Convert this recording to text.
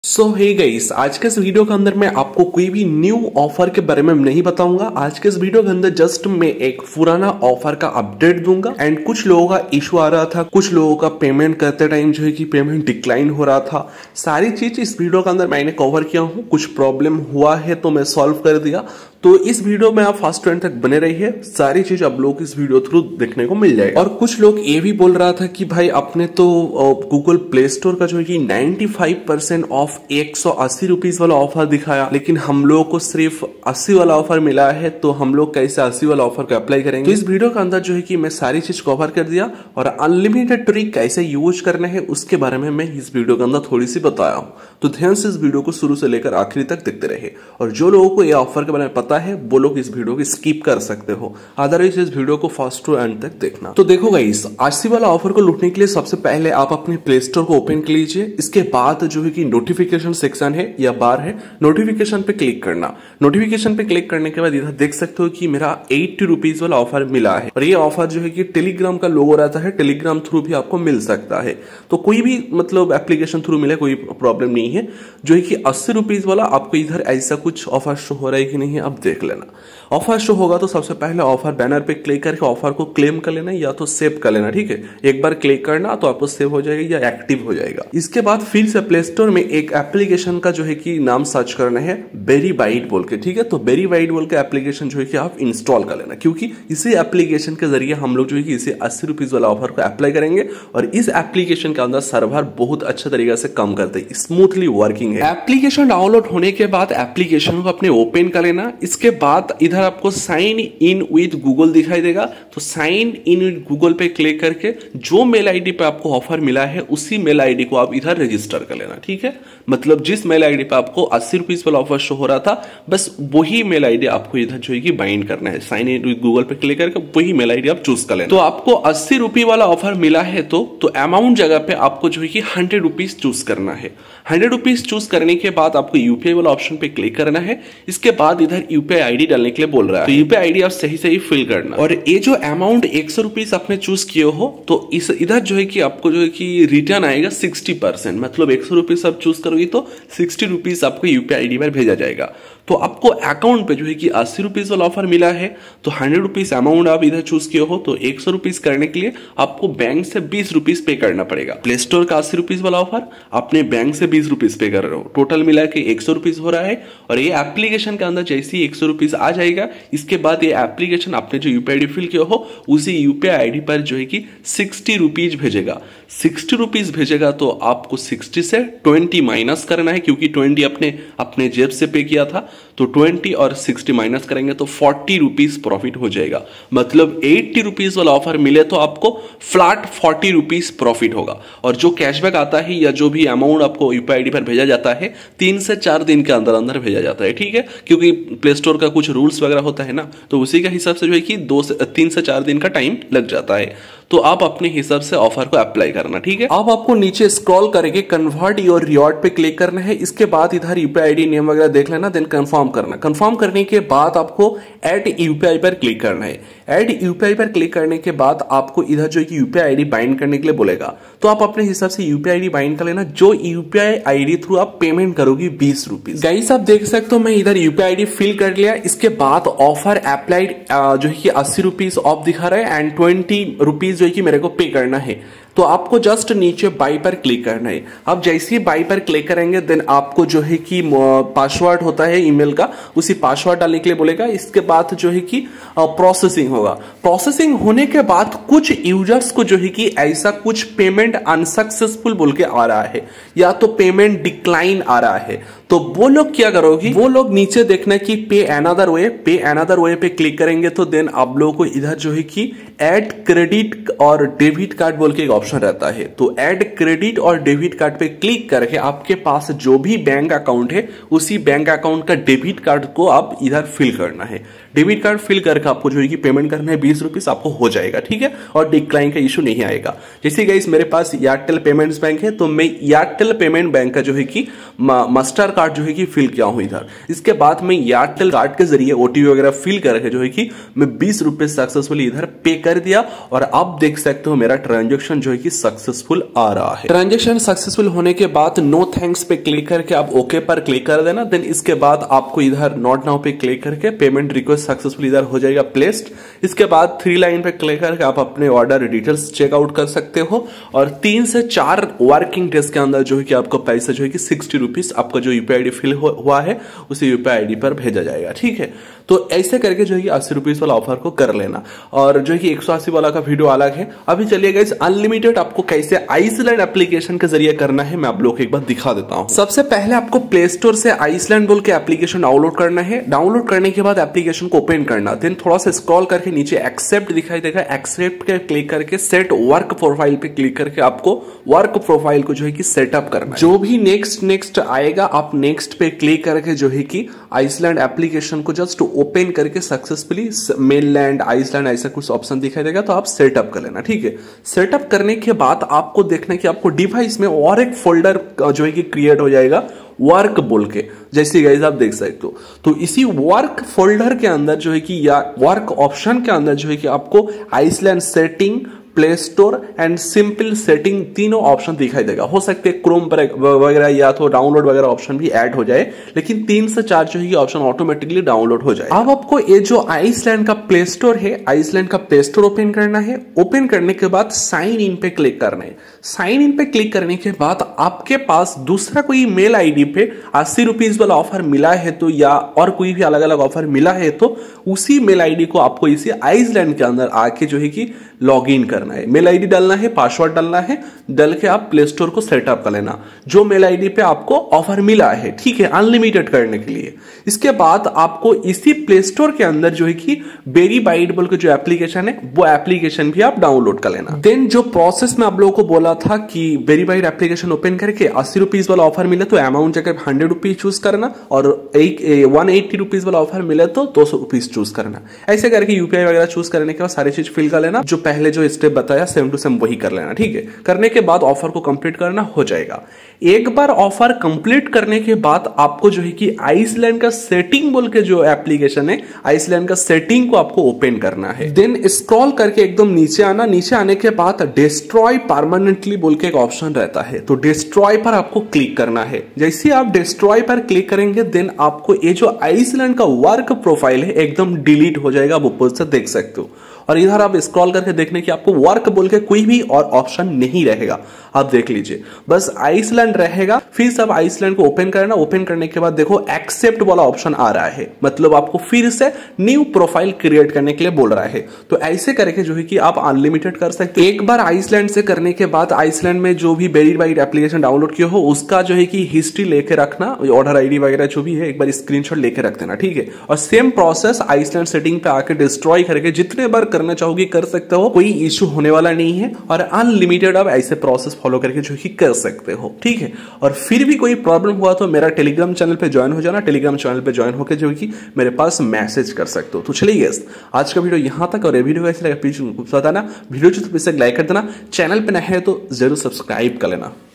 सो hey guys, आज के इस वीडियो के अंदर मैं आपको कोई भी न्यू ऑफर के बारे में नहीं बताऊंगा। आज के इस वीडियो के अंदर जस्ट मैं एक पुराना ऑफर का अपडेट दूंगा एंड कुछ लोगों का इशू आ रहा था, कुछ लोगों का पेमेंट करते टाइम जो है कि पेमेंट डिक्लाइन हो रहा था। सारी चीज इस वीडियो के अंदर मैंने कवर किया हूँ। कुछ प्रॉब्लम हुआ है तो मैं सॉल्व कर दिया। तो इस वीडियो में आप फर्स्ट एंड तक बने रहिए, सारी चीज आप लोग इस वीडियो थ्रू देखने को मिल जाएगी। और कुछ लोग ये भी बोल रहा था कि भाई आपने तो गूगल प्ले स्टोर का जो है कि 95% ऑफ 180 रुपीज वाला ऑफर दिखाया, लेकिन हम लोगों को सिर्फ 80 वाला ऑफर मिला है, तो हम लोग कैसे 80 वाला ऑफर को अप्लाई करेंगे। तो इस वीडियो के अंदर जो है कि मैं सारी चीज कवर कर दिया और अनलिमिटेड ट्रिक कैसे यूज करना है उसके बारे में मैं इस वीडियो के अंदर थोड़ी सी बताया हूँ। तो ध्यान से इस वीडियो को शुरू से लेकर आखिरी तक देखते रहे। और जो लोगों को ये ऑफर के बारे में पता है वो लोग इस वीडियो को स्किप कर सकते हो, अदरवाइज इस वीडियो को फर्स्ट टू एंड तक देखना। तो देखो गाइस, 80 वाला ऑफर को लूटने के लिए सबसे पहले आप अपने प्ले स्टोर को ओपन कर लीजिए। इसके बाद जो है कि नोटिफिकेशन सेक्शन है या बार है, नोटिफिकेशन पे क्लिक करना। नोटिफिकेशन पे क्लिक करने के बाद इधर देख सकते हो कि मेरा 80 रुपीज वाला ऑफर मिला है। और ये ऑफर जो है कि टेलीग्राम का लोगो रहता है, टेलीग्राम थ्रू भी आपको मिल सकता है। तो कोई भी मतलब एप्लीकेशन थ्रू मिले कोई प्रॉब्लम नहीं है। जो है कि 80 रुपीज वाला आपको इधर ऐसा कुछ ऑफर शो हो रहा है कि नहीं है, अब देख लेना। ऑफर शो होगा तो सबसे पहले ऑफर बैनर पे क्लिक करके ऑफर को क्लेम कर लेना या तो सेव कर लेना। ठीक है, एक बार क्लिक करना तो आपको सेव हो जाएगा या एक्टिव हो जाएगा। इसके बाद फिर से प्ले स्टोर में एक एप्लीकेशन का जो है कि नाम सर्च करना है, बेरी बाइट बोल के। ठीक है, तो बेरी बाइट बोल के एप्लीकेशन जो है कि आप इंस्टॉल कर लेना, क्योंकि इसी एप्लीकेशन के जरिए हम लोग जो है कि इसे 80 रुपीज वाला ऑफर को अप्लाई करेंगे। और इस एप्लीकेशन के अंदर सर्वर बहुत अच्छे तरीके से काम करते हैं, स्मूथली वर्किंग है। एप्लीकेशन डाउनलोड होने के बाद एप्लीकेशन को अपने ओपन कर लेना। इसके बाद इधर आपको साइन इन विद गूगल दिखाई देगा, तो साइन इन विद गूगल पे क्लिक करके जो मेल आईडी पे आपको ऑफर मिला है उसी मेल आईडी को आप इधर रजिस्टर कर लेना। ठीक है, मतलब जिस मेल आईडी पे आपको 80 रुपीज वाला ऑफर शो हो रहा था, बस वही मेल आईडी आपको इधर जो है कि बाइंड करना है। साइन इन विद गूगल पे क्लिक करके वही मेल आईडी आप चूज कर लेना। तो आपको 80 रुपये वाला ऑफर मिला है तो अमाउंट जगह पे आपको जो है कि 100 रुपीज चूज करना है। 100 रुपीज चूज करने के बाद आपको यूपीआई वाला ऑप्शन पे क्लिक करना है। इसके बाद इधर यूपीआई आईडी डालने के लिए बोल रहा है, तो यूपीआई आईडी आप सही सही फिल करना। और ये जो अमाउंट 100 रुपीज आपने चूज किए हो, तो इस इधर जो है कि आपको जो है कि रिटर्न आएगा 60%, मतलब 100 रुपीज आप चूज करोगे तो 60 रुपीज आपको यूपीआई आईडी पर भेजा जाएगा। तो आपको अकाउंट पे जो है कि 80 रुपीज वाला ऑफर मिला है, तो 100 रुपीज अमाउंट आप इधर चूज किए हो, तो 100 रुपीज करने के लिए आपको बैंक से 20 रुपीज पे करना पड़ेगा। प्ले स्टोर का 80 रुपीज वाला ऑफर अपने बैंक से 20 रुपीज पे कर रहे हो, टोटल मिला के 100 रुपीज हो रहा है। और ये एप्लीकेशन के अंदर जैसे ही 100 रुपीज आ जाएगा, इसके बाद ये एप्लीकेशन आपने जो यूपीआई आईडी फिल किया हो उसी यूपीआई आईडी पर जो है कि 60 रुपीज भेजेगा। 60 रुपीज भेजेगा तो आपको 60 से 20 माइनस करना है, क्योंकि 20 अपने जेब से पे किया था, तो 20 और 60 माइनस करेंगे तो 40 रुपीज प्रॉफिट हो जाएगा। मतलब 80 रुपीज वाला ऑफर मिले तो आपको फ्लैट 40 रुपीज प्रॉफिट होगा। और जो कैशबैक आता है या जो भी अमाउंट आपको यूपीआई आईडी पर भेजा जाता है 3 से 4 दिन के अंदर अंदर भेजा जाता है। ठीक है, क्योंकि प्ले स्टोर का कुछ रूल्स वगैरह होता है ना, तो उसी का हिसाब से जो है कि 3 से 4 दिन का टाइम लग जाता है। तो आप अपने हिसाब से ऑफर को अप्लाई करना। ठीक है, अब आपको नीचे स्क्रॉल करके कन्वर्ट योर रिवॉर्ड पे क्लिक करना है। इसके बाद इधर यूपीआई आईडी नेम वगैरह देख लेना, देन कंफर्म करना। कंफर्म करने के बाद आपको ऐड यूपीआई पर क्लिक करना है। ऐड यूपीआई पर क्लिक करने के बाद आपको इधर जो है कि यूपीआई आईडी बाइंड करने के लिए बोलेगा, तो आप अपने हिसाब से यूपीआई आईडी बाइंड कर लेना। जो यूपीआई आईडी थ्रू आप पेमेंट करोगे 20 रुपीज। गाइस आप देख सकते हो मैं इधर यूपीआई आईडी फिल कर लिया। इसके बाद ऑफर अप्लाइड जो है कि 80 रुपीज ऑफ दिखा रहा है एंड 20 रुपीज जो है कि मेरे को पे करना है। तो आपको जस्ट नीचे बाई पर क्लिक करना है। अब जैसे ही बाई पर क्लिक करेंगे देन आपको जो है कि पासवर्ड होता है ईमेल का, उसी पासवर्ड डालने के लिए बोलेगा। इसके बाद जो है कि प्रोसेसिंग होगा। प्रोसेसिंग होने के बाद कुछ यूजर्स को जो है कि ऐसा कुछ पेमेंट अनसक्सेसफुल बोल के आ रहा है या तो पेमेंट डिक्लाइन आ रहा है, तो वो लोग क्या करोगे, वो लोग नीचे देखना कि पे अनदर वे पे क्लिक करेंगे तो देन आप लोगों को इधर जो है कि ऐड क्रेडिट और डेबिट कार्ड बोल के एक ऑप्शन रहता है। तो ऐड क्रेडिट और डेबिट कार्ड पे क्लिक करके आपके पास जो भी बैंक अकाउंट है उसी बैंक अकाउंट का डेबिट कार्ड को आप इधर फिल करना है। डेबिट कार्ड फिल करके आपको जो है कि पेमेंट करना है 20 रुपीज, आपको हो जाएगा। ठीक है, और डिक्लाइन का इशू नहीं आएगा। जैसे गाइस मेरे पास एयरटेल पेमेंट्स बैंक है, तो मैं एयरटेल पेमेंट बैंक का जो है कि मास्टर कार्ड जो है कि फिल किया हूं इधर। इसके बाद मैं एयरटेल कार्ड के जरिए ओटीपी वगैरह फिल करके जो है कि मैं 20 रुपए सक्सेसफुली इधर पे कर दिया और अब देख सकते हो मेरा ट्रांजेक्शन जो है कि सक्सेसफुल आ रहा है। ट्रांजेक्शन सक्सेसफुल होने के बाद नो थैंक्स पे क्लिक करके आप ओके पर क्लिक कर देना। देन इसके बाद आपको इधर नॉट नाउ पे क्लिक करके पेमेंट रिक्वेस्ट सक्सेसफुल इधर हो जाएगा प्लेस्ड। इसके बाद 3 लाइन पे क्लिक करके आप अपने ऑर्डर डिटेल्स चेकआउट कर सकते हो और 3 से 4 वर्किंग डेज के अंदर जो है कि आपको पैसा जो है कि 60 रुपीज आपका जो यूपीआई आईडी फिल हुआ है उसी यूपीआई आईडी पर भेजा जाएगा। ठीक है, तो ऐसे करके जो है कि 80 रुपीज वाला ऑफर को कर लेना। और जो है कि 180 वाला का वीडियो अलग है। अभी चलिए गाइस अनलिमिटेड आपको कैसे आइसलैंड एप्लीकेशन के जरिए करना है मैं आप लोग को एक बार दिखा देता हूं। सबसे पहले आपको प्ले स्टोर से आइसलैंड बोल के एप्लीकेशन डाउनलोड करना है। डाउनलोड करने के बाद एप्लीकेशन को ओपन करना, देन थोड़ा सा स्क्रॉल करके नीचे एक्सेप्ट दिखाई देगा, एक्सेप्ट के क्लिक करके सेट वर्क प्रोफाइल पे क्लिक करके आपको वर्क प्रोफाइल को जो है कि सेटअप करना है। जो भी नेक्स्ट आएगा आप नेक्स्ट पे क्लिक करके जो है कि आइसलैंड एप्लीकेशन को जस्ट ओपन करके सक्सेसफुली मेनलैंड आइसलैंड ऐसा कुछ ऑप्शन दिखाई देगा तो आप सेटअप कर लेना। ठीक है, सेटअप करने के बाद आपको देखना कि आपको डिवाइस में और एक फोल्डर जो है कि क्रिएट हो जाएगा वर्क बोल के, जैसे गाइस आप देख सकते हो। तो इसी वर्क फोल्डर के अंदर जो है कि या वर्क ऑप्शन के अंदर जो है कि आपको Iceland setting, play store and simple setting तीनों ऑप्शन दिखाई देगा। हो सकते हैं क्रोम पर वगैरह या तो डाउनलोड वगैरह ऑप्शन भी ऐड हो जाए, लेकिन 3 से 4 जो है ऑप्शन ऑटोमेटिकली डाउनलोड हो जाए। अब आपको ये जो आइसलैंड का प्ले स्टोर है, आइसलैंड का प्ले स्टोर ओपन करना है। ओपन करने के बाद साइन इन पे क्लिक करना है। साइन इन पे क्लिक करने के बाद आपके पास दूसरा कोई मेल आईडी पे 80 रुपीज वाला ऑफर मिला है तो या और कोई भी अलग अलग ऑफर मिला है तो उसी मेल आईडी को आपको इसी आइसलैंड के अंदर आके जो है कि लॉग इन करना है। मेल आईडी डालना है, पासवर्ड डालना है, डाल के आप प्ले स्टोर को सेटअप कर लेना जो मेल आईडी पे आपको ऑफर मिला है। ठीक है, अनलिमिटेड करने के लिए। इसके बाद आपको इसी प्ले स्टोर के अंदर जो है कि बेरी बाइट बोल के जो एप्लीकेशन है वो एप्लीकेशन भी आप डाउनलोड कर लेना। देन जो प्रोसेस में आप लोगों को बोला था कि बेरी बाइट एप्लीकेशन ओपन करके 80 रुपीज वाला ऑफर मिले तो अमाउंट जगह 100 रुपीज चूज करना और 180 रुपीज वाला ऑफर मिले तो 200 रुपीज चूज करना। ऐसे करके यूपीआई वगैरह चूज करने के बाद सारी चीज फिल कर लेना। जो पहले जो स्टेप बताया सेम टू सेम वही कर लेना। ठीक है, करने के बाद ऑफर को कंप्लीट करना हो जाएगा। एक बार ऑफर कंप्लीट करने के बाद आपको जो है कि आइसलैंड का सेटिंग बोल के जो एप्लीकेशन है आइसलैंड का सेटिंग को आपको ओपन करना है। देन स्क्रॉल करके एकदम नीचे आना। नीचे आने के बाद डिस्ट्रॉय परमानेंटली बोल के एक ऑप्शन रहता है तो डिस्ट्रॉय पर आपको क्लिक करना है। जैसे आप डिस्ट्रॉय पर क्लिक करेंगे देन आपको ये जो आइसलैंड का वर्क प्रोफाइल है एकदम डिलीट हो जाएगा। आप ऊपर से देख सकते हो और इधर आप स्क्रॉल करके देखने की आपको वर्क बोल के कोई भी और ऑप्शन नहीं रहेगा। आप देख लीजिए बस आइसलैंड रहेगा। फिर सब आइसलैंड को ओपन करना। ओपन करने के बाद देखो एक्सेप्ट वाला ऑप्शन आ रहा है, मतलब आपको फिर से न्यू प्रोफाइल क्रिएट करने के लिए बोल रहा है। तो ऐसे करके जो है कि आप अनलिमिटेड कर सकते हो। एक बार आइसलैंड से करने के बाद आइसलैंड में जो भी बेरी बाइट एप्लीकेशन डाउनलोड किया हो उसका जो है कि हिस्ट्री लेके रखना, ऑर्डर आईडी वगैरह जो भी है एक बार स्क्रीनशॉट लेके रख देना। ठीक है, और सेम प्रोसेस आइसलैंड सेटिंग पे आके डिस्ट्रॉय करके जितने बार करना चाहोगे कर सकते हो, कोई इश्यू होने वाला नहीं है और अनलिमिटेड आप ऐसे प्रोसेस फॉलो करके जो ही कर सकते हो। ठीक है, और फिर भी कोई प्रॉब्लम हुआ तो मेरा टेलीग्राम चैनल पे ज्वाइन हो जाना। टेलीग्राम चैनल पे ज्वाइन होकर जो कि मेरे पास मैसेज कर सकते हो। तो चलिए गाइस आज का वीडियो यहां तक और ये वीडियो कैसे लगा प्लीज बताना। वीडियो जो तो लाइक कर देना, चैनल पे नए हैं तो जरूर सब्सक्राइब कर लेना।